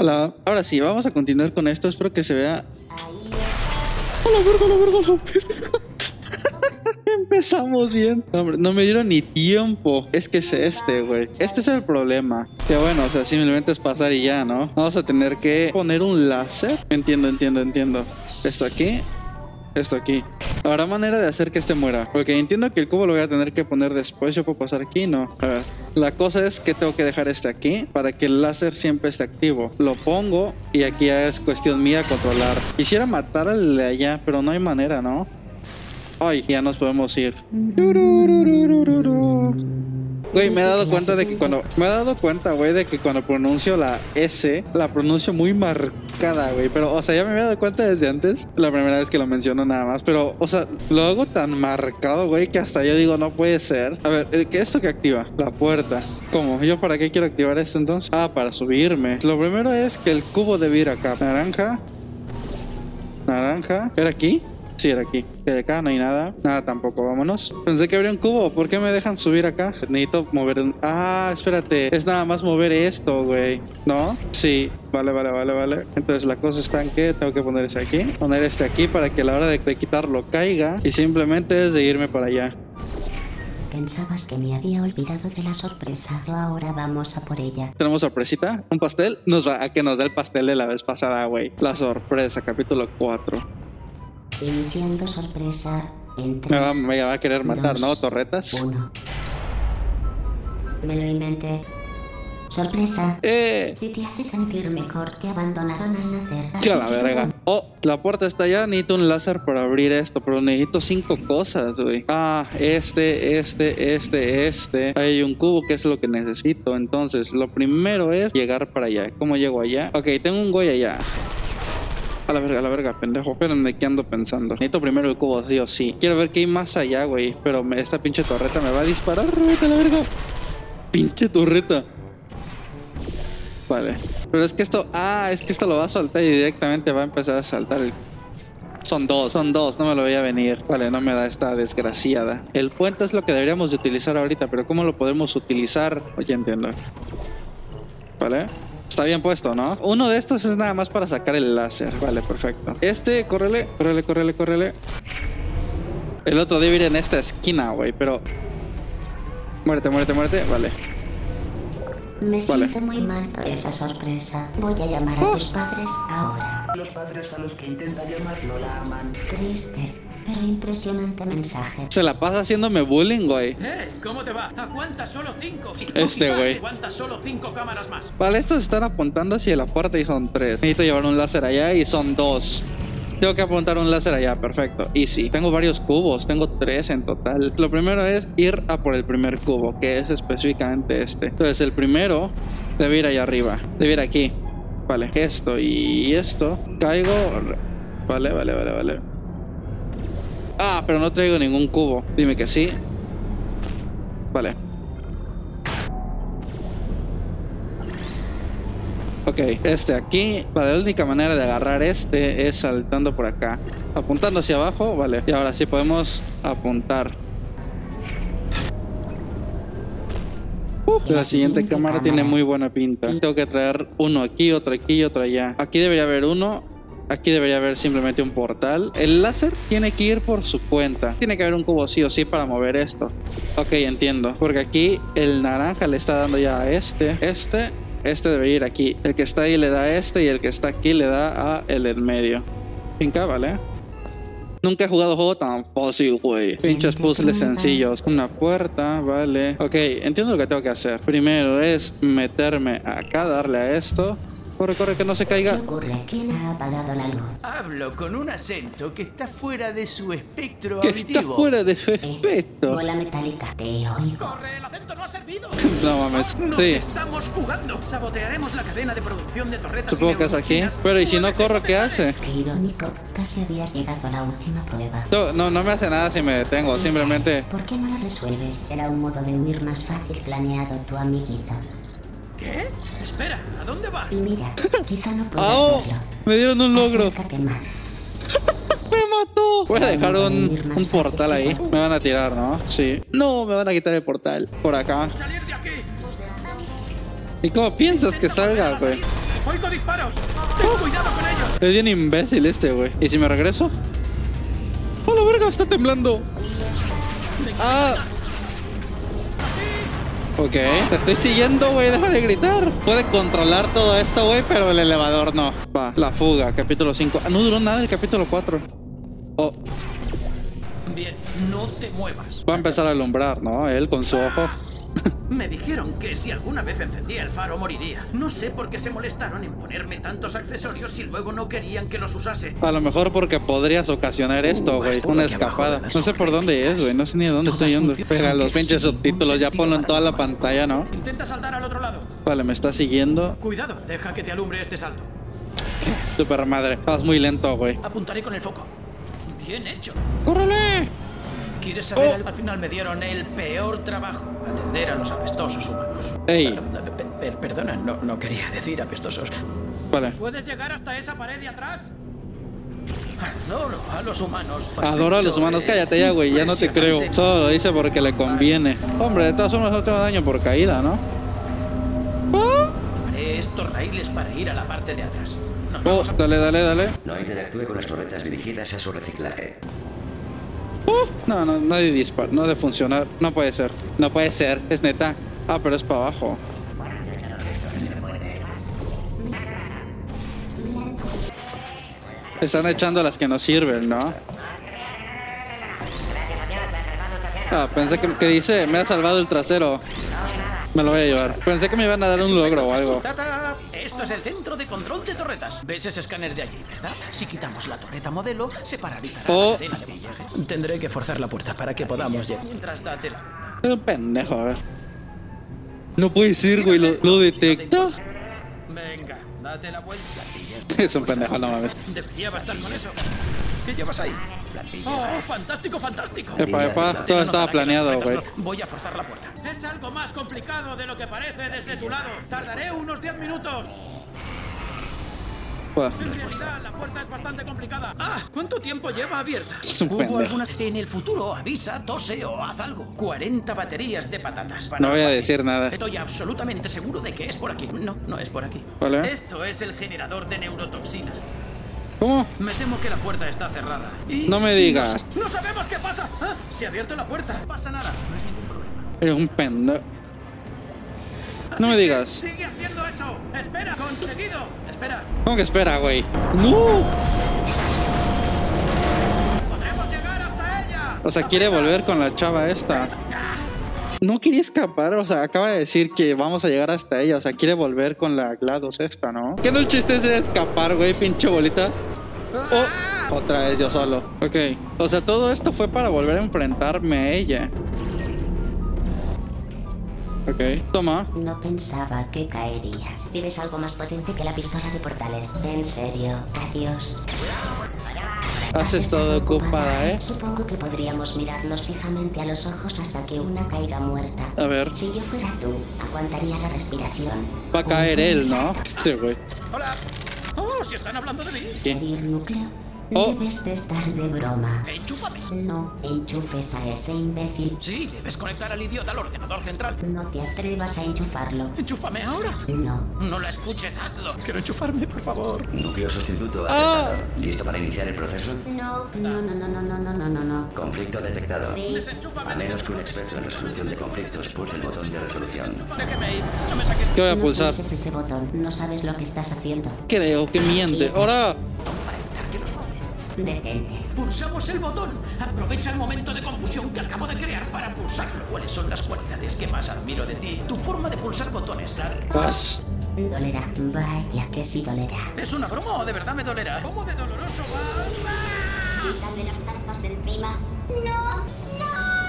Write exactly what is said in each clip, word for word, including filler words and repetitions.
Hola, ahora sí, vamos a continuar con esto. Espero que se vea. ¡Hola, verga, la verga, la verga! Empezamos bien. No, hombre, no me dieron ni tiempo. Es que es este, güey. Este es el problema. Que bueno, o sea, simplemente es pasar y ya, ¿no? Vamos a tener que poner un láser. Entiendo, entiendo, entiendo. Esto aquí. Esto aquí. ¿Habrá manera de hacer que este muera? Porque entiendo que el cubo lo voy a tener que poner después. ¿Yo puedo pasar aquí? No. A ver. La cosa es que tengo que dejar este aquí para que el láser siempre esté activo. Lo pongo y aquí ya es cuestión mía controlar. Quisiera matar al de allá, pero no hay manera, ¿no? Ay, ya nos podemos ir. Güey, me he dado cuenta de que cuando... Me he dado cuenta, güey, de que cuando pronuncio la S, la pronuncio muy marcada, güey. Pero, o sea, ya me había dado cuenta desde antes. La primera vez que lo menciono nada más. Pero, o sea, lo hago tan marcado, güey, que hasta yo digo, no puede ser. A ver, ¿qué es esto que activa? La puerta. ¿Cómo? ¿Yo para qué quiero activar esto entonces? Ah, para subirme. Lo primero es que el cubo debe ir acá. Naranja. Naranja. ¿Era aquí? Sí, era aquí. De acá no hay nada. Nada tampoco, vámonos. Pensé que habría un cubo. ¿Por qué me dejan subir acá? Necesito mover un... Ah, espérate. Es nada más mover esto, güey. ¿No? Sí. Vale, vale, vale, vale. Entonces la cosa está en que tengo que poner ese aquí. Poner este aquí para que a la hora de, de quitarlo caiga. Y simplemente es de irme para allá. Pensabas que me había olvidado de la sorpresa. Ahora vamos a por ella. ¿Tenemos sorpresita? ¿Un pastel? Nos va a que nos dé el pastel de la vez pasada, güey. La sorpresa, capítulo cuatro. Iniciando sorpresa en tres, Me va, me va a querer matar, dos, ¿no? ¿Torretas? uno. Me lo inventé. Sorpresa. ¡Eh! Si te hace sentir mejor, te abandonaron al nacer. ¡Qué a Así la que verga! bueno. Oh, la puerta está allá. Necesito un láser para abrir esto, pero necesito cinco cosas, güey. Ah, este, este, este, este. Hay un cubo que es lo que necesito. Entonces, lo primero es llegar para allá. ¿Cómo llego allá? Ok, tengo un güey allá. A la verga, a la verga, pendejo. Espérenme, ¿qué ando pensando? Necesito primero el cubo, sí o sí. Quiero ver qué hay más allá, güey. Pero me, esta pinche torreta me va a disparar, vete a la verga. Pinche torreta. Vale. Pero es que esto... Ah, es que esto lo va a soltar y directamente va a empezar a saltar el... Son dos, son dos, no me lo voy a venir. Vale, no me da esta desgraciada. El puente es lo que deberíamos de utilizar ahorita, pero ¿cómo lo podemos utilizar? Oye, entiendo. Vale. Está bien puesto, ¿no? Uno de estos es nada más para sacar el láser. Vale, perfecto. Este, córrele, córrele, córrele, córrele. El otro debe ir en esta esquina, güey, pero... Muérete, muérete, muérete. Vale. Me Vale. siento muy mal por esa sorpresa. Voy a llamar a tus padres ahora. Los padres a los que intenta llamar no la aman. Triste, pero impresionante mensaje. Se la pasa haciéndome bullying, güey. ¡Eh! ¿Cómo te va? Aguanta solo cinco. Si Este, güey. Aguanta solo cinco cámaras más. Vale, estos están apuntando hacia la puerta y son tres. Necesito llevar un láser allá y son dos. Tengo que apuntar un láser allá, perfecto. Y sí, tengo varios cubos, tengo tres en total. Lo primero es ir a por el primer cubo, que es específicamente este. Entonces el primero debe ir allá arriba, debe ir aquí. Vale, esto y esto. Caigo. Vale, vale, vale, vale. Ah, pero no traigo ningún cubo. Dime que sí. Vale. Ok, este aquí. Vale, la única manera de agarrar este es saltando por acá. Apuntando hacia abajo, vale. Y ahora sí podemos apuntar. Uf, la siguiente cámara tiene muy buena pinta. Tengo que traer uno aquí, otro aquí y otro allá. Aquí debería haber uno. Aquí debería haber simplemente un portal. El láser tiene que ir por su cuenta. Tiene que haber un cubo sí o sí para mover esto. Ok, entiendo. Porque aquí el naranja le está dando ya a este. Este... Este debería ir aquí. El que está ahí le da a este y el que está aquí le da a el en medio. Finca, ¿vale? Nunca he jugado juego tan fácil, güey. Pinches puzzles sencillos. Una puerta, vale. Ok, entiendo lo que tengo que hacer. Primero es meterme acá, darle a esto. Corre, corre, que no se ¿Qué caiga. ocurre? ¿Quién ha apagado la luz? Hablo con un acento que está fuera de su espectro Que auditivo. está fuera de su Eh, aspecto. bola metálica, te oigo. ¡Corre! ¡El acento no ha servido! No mames. ¡Nos Sí. estamos jugando! Sabotearemos la cadena de producción de torretas. y Supongo que es aquí. neurochinas. Pero ¿y si no corro, qué hace? Qué irónico, casi habías llegado a la última prueba. No, no, no me hace nada si me detengo. Simplemente... ¿Por qué no la resuelves? Será un modo de huir más fácil planeado, tu amiguito. ¿Qué? Espera, ¿a dónde vas? Y mira, quizá no puedas ¡Oh! verlo. Me dieron un logro. Acércate más. ¡Me mató! Voy a dejar un, un portal ahí. Me van a tirar, ¿no? Sí. No, me van a quitar el portal. Por acá. ¡Salir de aquí! ¿Y cómo piensas que salga, güey? ¡Oigo disparos! ¡Ten cuidado con ellos! Es bien imbécil este, güey. ¿Y si me regreso? ¡Oh, la verga! Está temblando. Ah. Ok, te estoy siguiendo, güey. Deja de gritar. Puede controlar todo esto, güey, pero el elevador no. Va, la fuga, capítulo cinco. Ah, no duró nada el capítulo cuatro. Oh. Bien, no te muevas. Va a empezar a alumbrar, ¿no? Él con su ojo. Me dijeron que si alguna vez encendía el faro moriría. No sé por qué se molestaron en ponerme tantos accesorios si luego no querían que los usase. A lo mejor porque podrías ocasionar esto, güey. Una escapada. No sé por dónde es, güey. No sé ni de dónde estoy yendo. Pero los pinches subtítulos ya ponlo en toda la pantalla, ¿no? Intenta saltar al otro lado. Vale, me está siguiendo. Cuidado, deja que te alumbre este salto. Super madre. Vas muy lento, güey. Apuntaré con el foco. Bien hecho. ¡Córrele! ¿Quieres saber? Oh. Al final me dieron el peor trabajo. Atender a los apestosos humanos. Ey. Per- per- perdona, no, no quería decir apestosos. Vale. ¿Puedes llegar hasta esa pared de atrás? Adoro a los humanos. Adoro a los humanos. Cállate ya, güey. Ya no te creo. Solo lo dice porque le conviene. Hombre, de todas formas no te va daño por caída, ¿no? Oh. Haré estos raíles para ir a la parte de atrás. Nos Oh, vamos a... dale, dale, dale. No interactúe con las torretas dirigidas a su reciclaje. Uh, no, no, nadie dispara, no debe funcionar. No puede ser, no puede ser, es neta. Ah, pero es para abajo. Están echando las que no sirven, ¿no? Ah, pensé que, que dice, me ha salvado el trasero. Me lo voy a llevar. Pensé que me iban a dar un logro o algo. ¡Tata! Esto es el centro de control de torretas. ¿Ves ese escáner de allí, verdad? Si quitamos la torreta modelo, se paralizará Oh. la cadena de pillaje. Tendré que forzar la puerta para que podamos llegar. Mientras date la vuelta. Es un pendejo, a ver. No puede ser, güey, ¿lo, lo detecta? Venga, date la vuelta. Es un pendejo, no mames. Debería bastar con eso. ¿Qué llevas ahí? ¡Oh, fantástico, fantástico! Epa, epa, todo estaba planeado, güey. Voy a forzar la puerta. Es algo más complicado de lo que parece desde tu lado. Tardaré unos diez minutos. Buah. En realidad, la puerta es bastante complicada. ¡Ah! ¿Cuánto tiempo lleva abierta? Es un ¿Hubo pendejo. alguna... En el futuro, avisa, tose o haz algo. cuarenta baterías de patatas. No voy a decir nada. Estoy absolutamente seguro de que es por aquí. No, no es por aquí. Vale. Esto es el generador de neurotoxinas. ¿Cómo? Me temo que la puerta está cerrada. Y No me si digas. No, no sabemos qué pasa. ¿Ah? Se ha abierto la puerta. No pasa nada. No hay ningún problema. Eres un pendejo. No Así me que digas. Sigue haciendo eso. Espera, conseguido. Espera. ¿Cómo que espera, güey? ¡No! Podremos llegar hasta ella. O sea, quiere volver con la chava esta. No quería escapar, o sea, acaba de decir que vamos a llegar hasta ella. O sea, quiere volver con la GLaDOS esta, ¿no? ¿Qué no el chiste es de escapar, güey, pinche bolita? Oh, otra vez yo solo. Ok. O sea, todo esto fue para volver a enfrentarme a ella. Ok, toma. No pensaba que caerías. Tienes algo más potente que la pistola de portales. En serio. Adiós. Has estado ocupada, ¿eh? Supongo que podríamos mirarnos fijamente a los ojos hasta que una caiga muerta. A ver. Si yo fuera tú, aguantaría la respiración. Va a caer él, ¿no? Sí, güey. Hola. Oh, si están hablando de mí. ¿Herir núcleo? Oh. Debes de estar de broma. Enchúfame. No enchufes a ese imbécil. Sí, debes conectar al idiota al ordenador central. No te atrevas a enchufarlo. Enchúfame ahora. No. No la escuches, hazlo. Quiero enchufarme, por favor. Núcleo sustituto Ah. aceptado. ¿Listo para iniciar el proceso? No, no, no, no, no, no, no, no, no, no. Conflicto detectado. Sí. A menos que un experto en resolución de conflictos pulse el botón de resolución. Déjeme ir. No me saques. ¿Qué voy a No pulsar? pulses ese botón. No sabes lo que estás haciendo. Creo que miente. ¡Ahora! Detente. Pulsamos el botón. Aprovecha el momento de confusión que acabo de crear para pulsarlo. ¿Cuáles son las cualidades que más admiro de ti? Tu forma de pulsar botones, claro. Vas. Dolerá. Vaya que sí dolerá. ¿Es una broma o de verdad me dolerá? ¿Cómo de doloroso va? Quítame las zarpas de encima. No,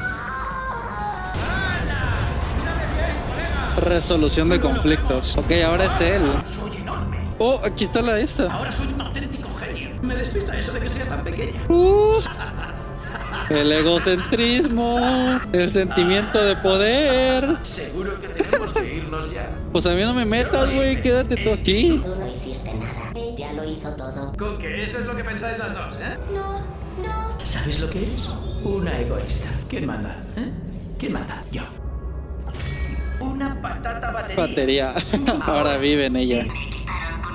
¡Hala! ¡Mírame bien, colega! Resolución de conflictos. Ok, ahora es él. Soy enorme. Oh, aquí está la esta. Ahora soy un auténtico genio. Me despista eso de que seas tan pequeña. Uh, el egocentrismo. El sentimiento de poder. Seguro que tenemos que irnos ya. Pues a mí no me metas, güey. Quédate tú aquí. Tú no hiciste nada. Ella lo hizo todo. Con que eso es lo que pensáis las dos, ¿eh? No, no. ¿Sabes lo que es? Una egoísta. ¿Quién manda? ¿Eh? ¿Quién manda? Yo. Una patata batería. Batería. Ahora vive en ella. Me equiparon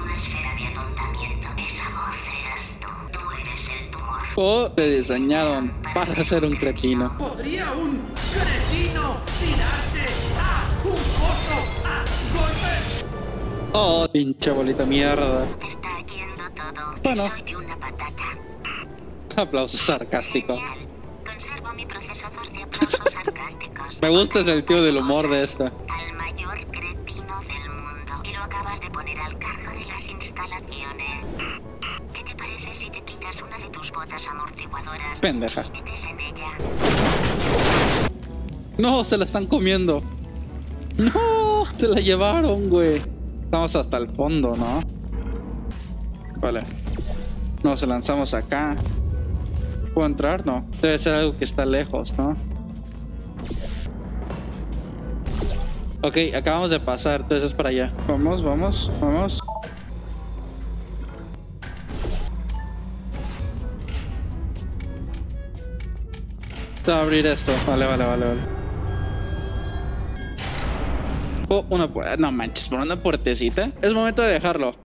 O te diseñaron para ser un cretino. ¿Podría un cretino tirarte a un pozo a golpes? Oh, pinche bolita mierda. Está yendo todo. Bueno. Soy de una patata. Aplauso sarcástico. Genial. Conservo mi procesador de aplausos sarcásticos. Me gusta el sentido del humor de esta. Al mayor cretino del mundo. Y lo acabas de poner al cargo de las instalaciones. ¿Qué te parece si te quitas una de tus botas amortiguadoras? Pendeja. Y metes en ella? No, se la están comiendo. No, se la llevaron, güey. Estamos hasta el fondo, ¿no? Vale. Nos lanzamos acá. ¿Puedo entrar? No. Debe ser algo que está lejos, ¿no? Ok, acabamos de pasar. Entonces es para allá. Vamos, vamos, vamos. Se va a abrir esto. Vale, vale, vale, vale. Oh, una puerta. No manches, por una puertecita. Es momento de dejarlo.